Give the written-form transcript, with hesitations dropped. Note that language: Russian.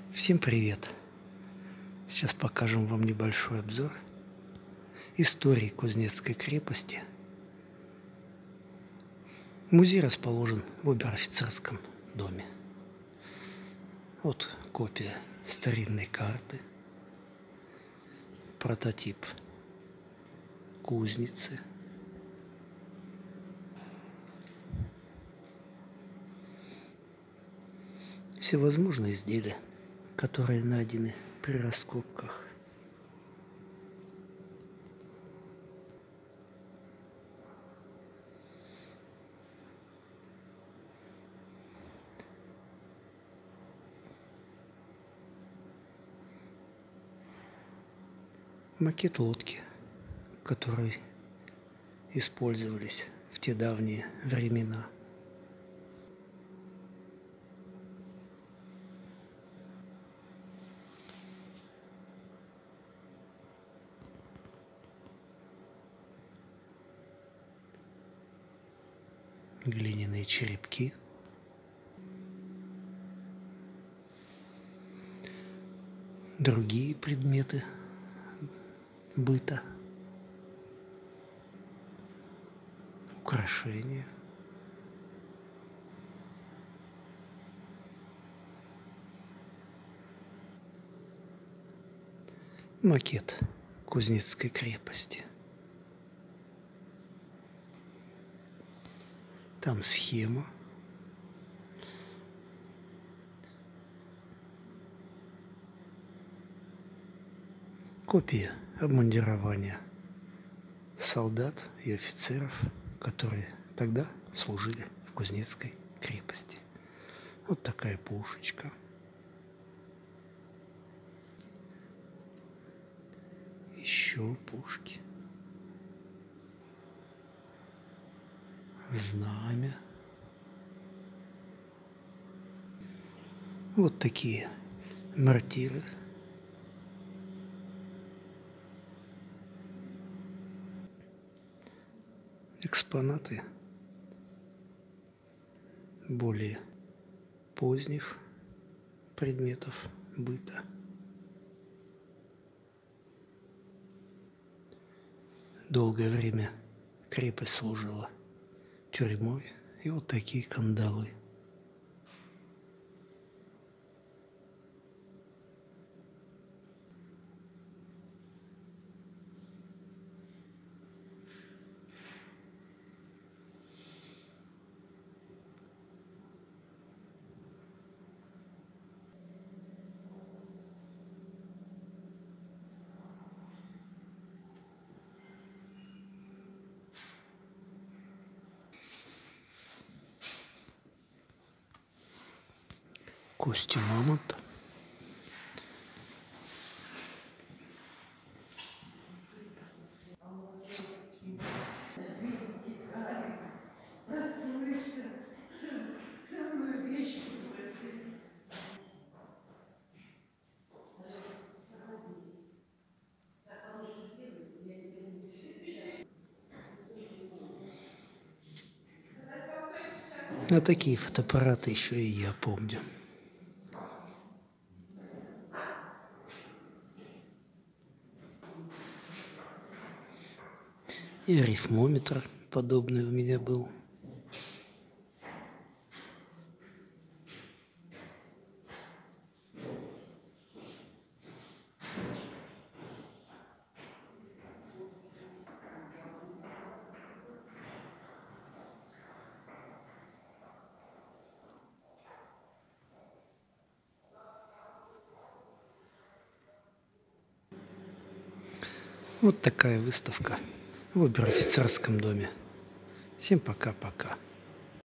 Всем привет! Сейчас покажем вам небольшой обзор истории Кузнецкой крепости. Музей расположен в обер-офицерском доме. Вот копия старинной карты, прототип кузницы. Всевозможные изделия, которые найдены при раскопках. Макет лодки, которые использовались в те давние времена. Глиняные черепки. Другие предметы быта. Украшения. Макет Кузнецкой крепости. Там схема. Копия обмундирования солдат и офицеров, которые тогда служили в Кузнецкой крепости. Вот такая пушечка. Еще пушки. Знамя. Вот такие мортиры. Экспонаты более поздних предметов быта. Долгое время крепость служила тюрьмой, и вот такие кандалы. Кости мамонта. А такие фотоаппараты еще и я помню. И арифмометр подобный у меня был. Вот такая выставка в обер-офицерском доме. Всем пока-пока.